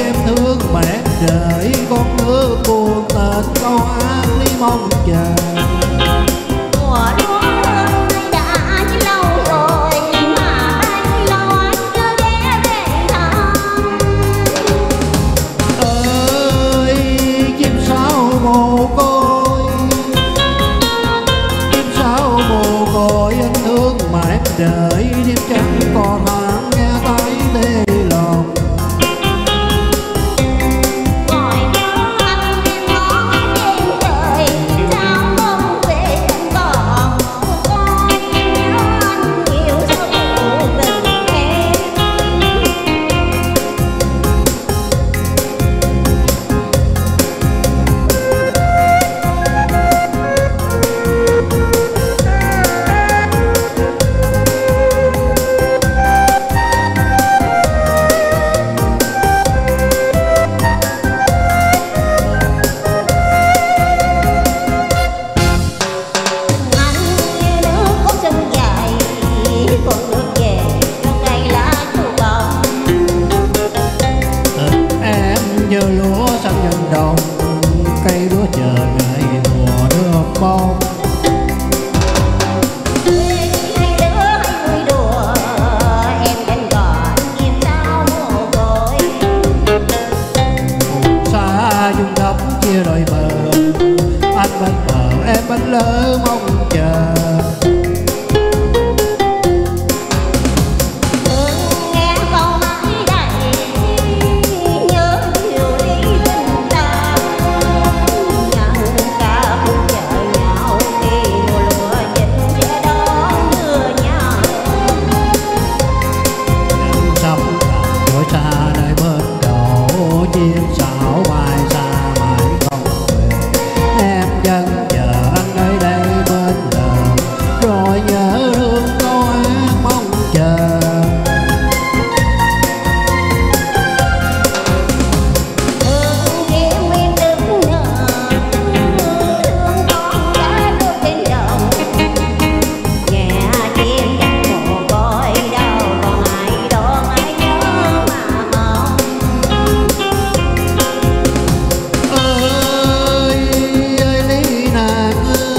em thương mẹ đợi con nước buồn tên câu ác đi mong chờ. Mùa lúa đã chín lâu rồi mà anh lo chưa ghé về thăm. Ơi chim sáo mồ côi, chim sáo mồ côi anh thương mẹ đợi đêm trắng còn hàng nghe tay tê lòng. Như lúa xanh nhân đồng, cây lúa chờ ngày mùa nước bông. Hai đứa hay vui đùa, em bên còn em sao mồ côi. Xa dung đắp chia đôi bờ, anh bên bờ em bên lỡ mong chờ. Xa nơi bên đầu chim sáo mai xa mãi không về, em vẫn chờ anh ở đây bên đời, rồi nhớ thương câu ác mong chờ. Thương em nguyên đứng nhờ, thương con đã bước trên đồng. Nghe chim chắc mồ côi đâu còn ai đón ai nhớ mà mong. Ơi Lý nàng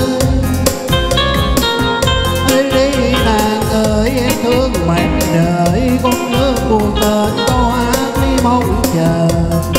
ơi Lý nàng ơi em thương mẹ đợi con nước buồn tên câu ác đi mong chờ.